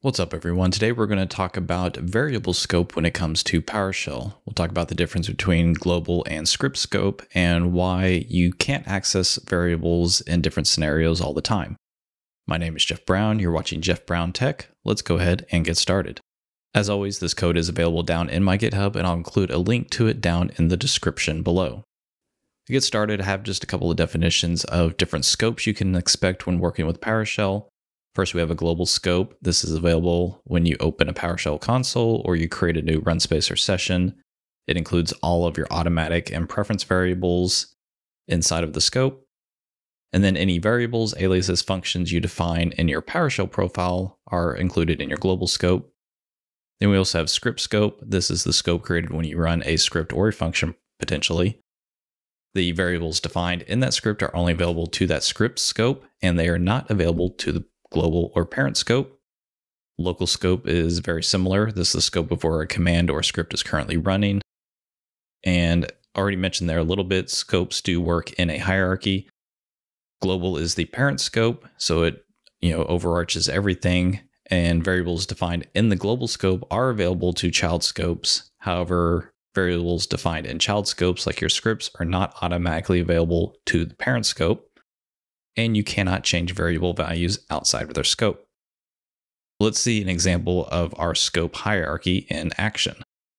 What's up, everyone? Today we're going to talk about variable scope when it comes to PowerShell. We'll talk about the difference between global and script scope and why you can't access variables in different scenarios all the time. My name is Jeff Brown. You're watching Jeff Brown Tech. Let's go ahead and get started. As always, this code is available down in my GitHub, and I'll include a link to it down in the description below. To get started, I have just a couple of definitions of different scopes you can expect when working with PowerShell. First, we have a global scope. This is available when you open a PowerShell console or you create a new run space or session. It includes all of your automatic and preference variables inside of the scope. And then any variables, aliases, functions you define in your PowerShell profile are included in your global scope. Then we also have script scope. This is the scope created when you run a script or a function potentially. The variables defined in that script are only available to that script scope, and they are not available to the global or parent scope. Local scope is very similar. This is the scope of where a command or a script is currently running. And already mentioned there a little bit, scopes do work in a hierarchy. Global is the parent scope, so it overarches everything, and variables defined in the global scope are available to child scopes. However, variables defined in child scopes like your scripts are not automatically available to the parent scope, and you cannot change variable values outside of their scope. Let's see an example of our scope hierarchy in action.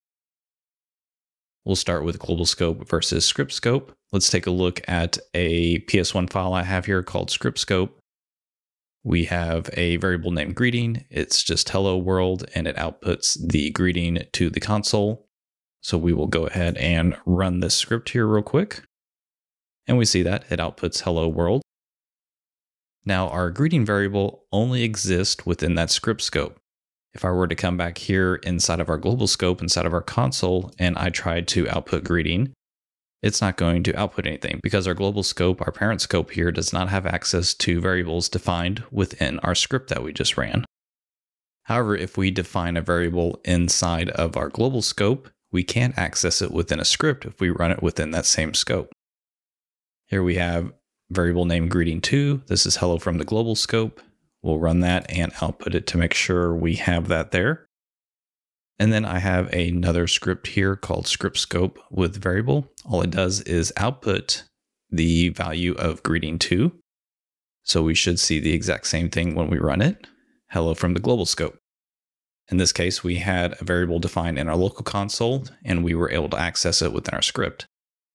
We'll start with global scope versus script scope. Let's take a look at a PS1 file I have here called script scope. We have a variable named greeting. It's just hello world, and it outputs the greeting to the console. So we will go ahead and run this script here real quick. And we see that it outputs hello world. Now, our greeting variable only exists within that script scope. If I were to come back here inside of our global scope, inside of our console, and I tried to output greeting, it's not going to output anything because our global scope, our parent scope here, does not have access to variables defined within our script that we just ran. However, if we define a variable inside of our global scope, we can access it within a script if we run it within that same scope. Here we have variable named greeting2. This is hello from the global scope. We'll run that and output it to make sure we have that there. And then I have another script here called script scope with variable. All it does is output the value of greeting2. So we should see the exact same thing when we run it. Hello from the global scope. In this case, we had a variable defined in our local console, and we were able to access it within our script.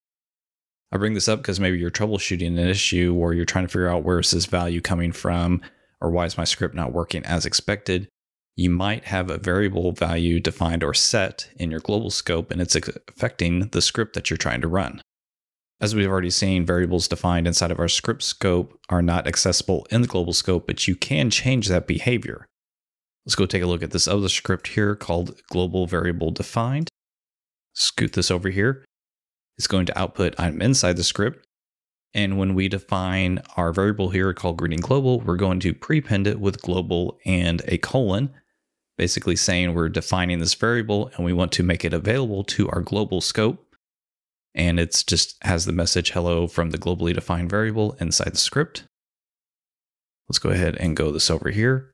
I bring this up because maybe you're troubleshooting an issue or you're trying to figure out where is this value coming from or why is my script not working as expected. You might have a variable value defined or set in your global scope, and it's affecting the script that you're trying to run. As we've already seen, variables defined inside of our script scope are not accessible in the global scope, but you can change that behavior. Let's go take a look at this other script here called global variable defined. Scoot this over here. It's going to output I'm inside the script. And when we define our variable here called greeting global, we're going to prepend it with global and a colon, basically saying we're defining this variable and we want to make it available to our global scope. And it's just has the message hello from the globally defined variable inside the script. Let's go ahead and go this over here.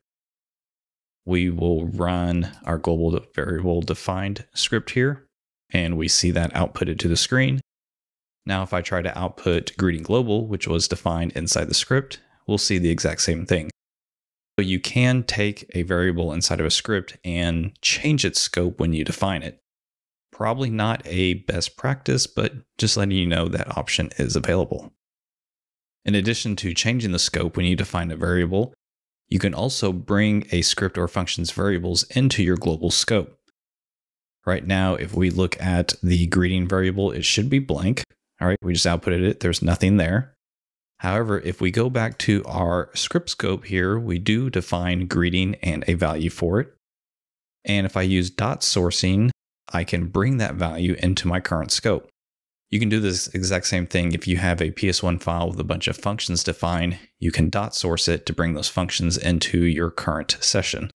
We will run our global variable defined script here, and we see that outputted to the screen. Now, if I try to output greeting global, which was defined inside the script, we'll see the exact same thing. So you can take a variable inside of a script and change its scope when you define it. Probably not a best practice, but just letting you know that option is available. In addition to changing the scope when you define a variable, you can also bring a script or function's variables into your global scope. Right now, if we look at the greeting variable, it should be blank. All right, we just outputted it. There's nothing there. However, if we go back to our script scope here, we do define greeting and a value for it. And if I use dot sourcing, I can bring that value into my current scope. You can do this exact same thing if you have a PS1 file with a bunch of functions defined. You can dot source it to bring those functions into your current session.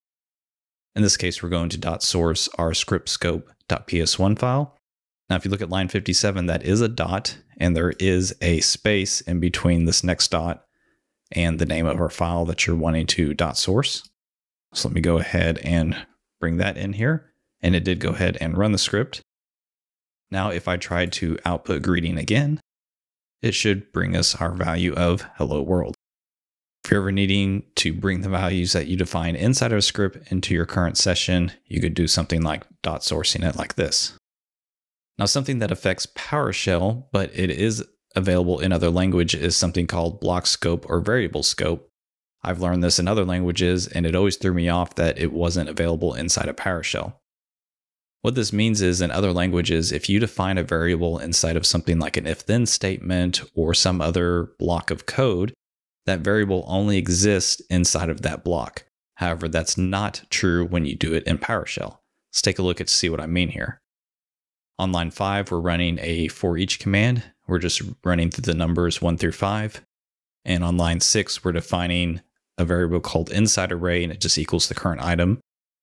In this case, we're going to dot source our script scope.ps1 file. Now, if you look at line 57, that is a dot, and there is a space in between this next dot and the name of our file that you're wanting to dot source. So let me go ahead and bring that in here. And it did go ahead and run the script. Now, if I tried to output greeting again, it should bring us our value of hello world. If you're ever needing to bring the values that you define inside of a script into your current session, you could do something like dot sourcing it like this. Now, something that affects PowerShell, but it is available in other languages, is something called block scope or variable scope. I've learned this in other languages, and it always threw me off that it wasn't available inside of PowerShell. What this means is, in other languages, if you define a variable inside of something like an if-then statement or some other block of code, that variable only exists inside of that block. However, that's not true when you do it in PowerShell. Let's take a look at to see what I mean here. On line 5, we're running a for each command. We're just running through the numbers 1 through 5. And on line 6, we're defining a variable called inside array, and it just equals the current item.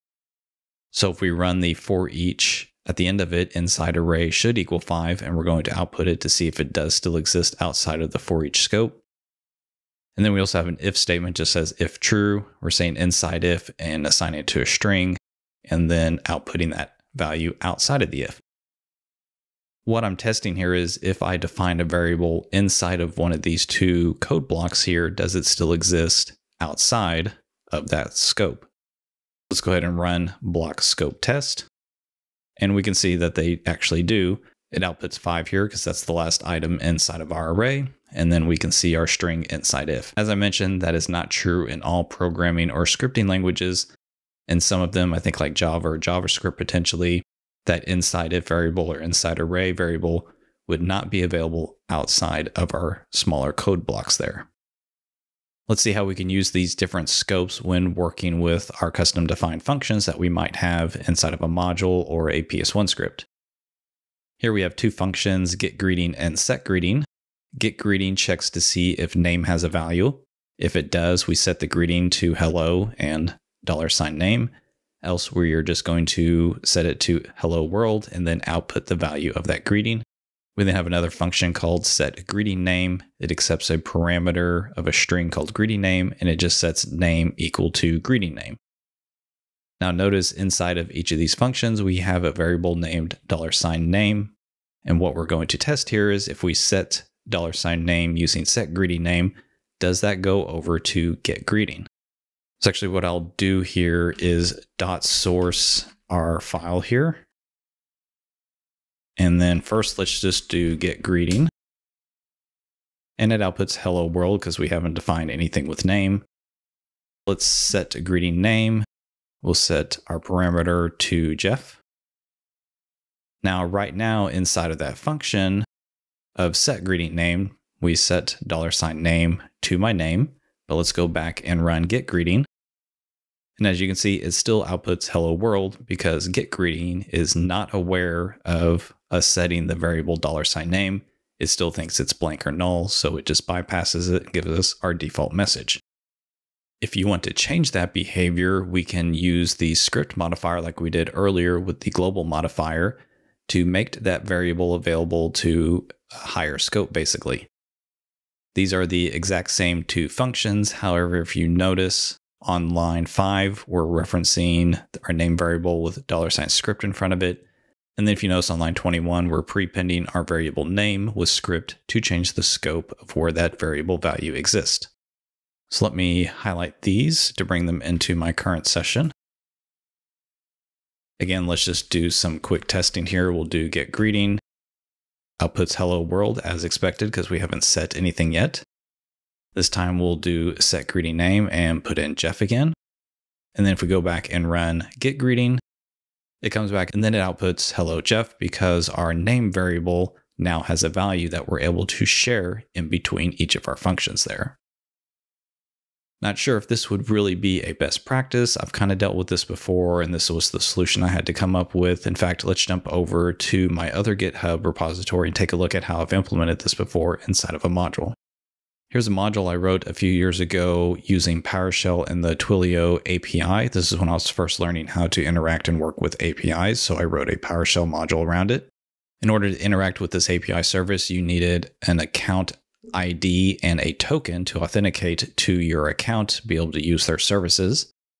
So if we run the for each at the end of it, inside array should equal 5, and we're going to output it to see if it does still exist outside of the for each scope. And then we also have an if statement, just says if true. We're saying inside if and assigning it to a string, and then outputting that value outside of the if. What I'm testing here is if I define a variable inside of one of these two code blocks here, does it still exist outside of that scope? Let's go ahead and run block scope test. And we can see that they actually do. It outputs 5 here because that's the last item inside of our array. And then we can see our string inside if. As I mentioned, that is not true in all programming or scripting languages. In some of them, I think like Java or JavaScript potentially, that inside if variable or inside array variable would not be available outside of our smaller code blocks there. Let's see how we can use these different scopes when working with our custom defined functions that we might have inside of a module or a PS1 script. Here we have two functions, getGreeting and setGreeting. GetGreeting checks to see if name has a value. If it does, we set the greeting to hello and $name. Else we are just going to set it to hello world and then output the value of that greeting. We then have another function called setGreetingName. It accepts a parameter of a string called greetingName, and it just sets name equal to greetingName. Now notice inside of each of these functions, we have a variable named $name. And what we're going to test here is if we set $name using setGreetingName, does that go over to getGreeting? So actually what I'll do here is .source our file here. And then first, let's just do getGreeting. And it outputs hello world because we haven't defined anything with name. Let's set a greeting name. We'll set our parameter to Jeff. Now, right now, inside of that function of setGreetingName, we set $name to my name. But let's go back and run getGreeting. And as you can see, it still outputs hello world because getGreeting is not aware of us setting the variable $name. It still thinks it's blank or null, so it just bypasses it and gives us our default message. If you want to change that behavior, we can use the script modifier like we did earlier with the global modifier to make that variable available to a higher scope, basically. These are the exact same two functions. However, if you notice on line 5, we're referencing our name variable with $script in front of it. And then if you notice on line 21, we're prepending our variable name with script to change the scope of where that variable value exists. So let me highlight these to bring them into my current session. Again, let's just do some quick testing here. We'll do getGreeting. Outputs hello world as expected because we haven't set anything yet. This time we'll do setGreetingName and put in Jeff again. And then if we go back and run getGreeting, it comes back and then it outputs hello Jeff because our name variable now has a value that we're able to share in between each of our functions there. Not sure if this would really be a best practice. I've kind of dealt with this before, and this was the solution I had to come up with. In fact, let's jump over to my other GitHub repository and take a look at how I've implemented this before inside of a module. Here's a module I wrote a few years ago using PowerShell and the Twilio API. This is when I was first learning how to interact and work with APIs, so I wrote a PowerShell module around it. In order to interact with this API service, you needed an account ID and a token to authenticate to your account to be able to use their services.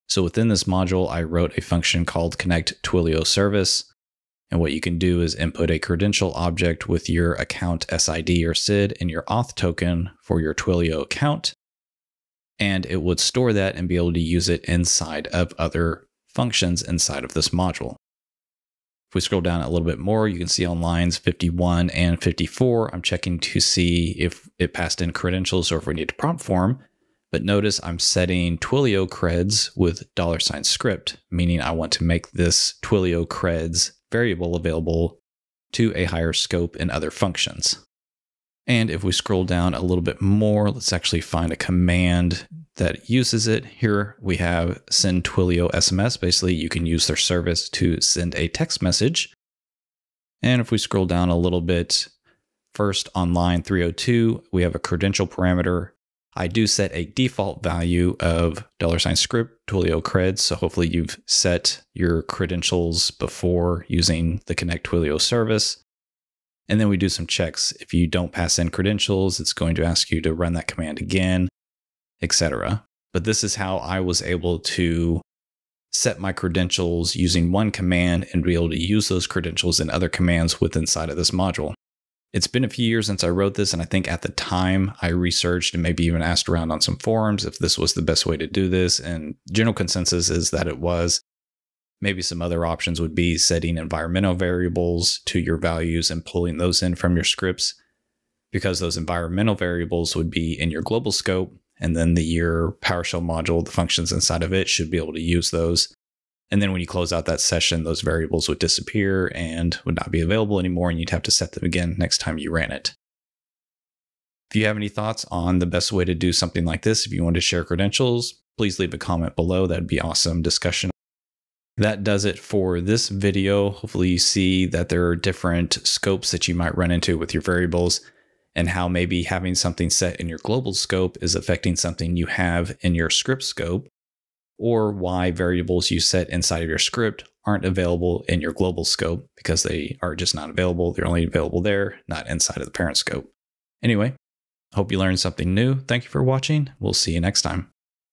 So within this module, I wrote a function called connect Twilio service. And what you can do is input a credential object with your account SID or SID and your auth token for your Twilio account. And it would store that and be able to use it inside of other functions inside of this module. If we scroll down a little bit more, you can see on lines 51 and 54, I'm checking to see if it passed in credentials or if we need to prompt form. But notice I'm setting Twilio creds with $script, meaning I want to make this Twilio creds variable available to a higher scope in other functions. And if we scroll down a little bit more, let's actually find a command that uses it. Here we have send Twilio SMS. Basically, you can use their service to send a text message. And if we scroll down a little bit, first on line 302, we have a credential parameter. I do set a default value of $script Twilio creds. So hopefully you've set your credentials before using the connect Twilio service. And then we do some checks. If you don't pass in credentials, it's going to ask you to run that command again, etc. But this is how I was able to set my credentials using one command and be able to use those credentials in other commands within inside of this module. It's been a few years since I wrote this, and I think at the time I researched and maybe even asked around on some forums if this was the best way to do this, and general consensus is that it was. Maybe some other options would be setting environmental variables to your values and pulling those in from your scripts, because those environmental variables would be in your global scope, and then your PowerShell module, the functions inside of it, should be able to use those. And then when you close out that session, those variables would disappear and would not be available anymore, and you'd have to set them again next time you ran it. If you have any thoughts on the best way to do something like this, if you want to share credentials, please leave a comment below. That'd be awesome discussion. That does it for this video. Hopefully you see that there are different scopes that you might run into with your variables, and how maybe having something set in your global scope is affecting something you have in your script scope, or why variables you set inside of your script aren't available in your global scope because they are just not available. They're only available there, not inside of the parent scope. Anyway, hope you learned something new. Thank you for watching. We'll see you next time.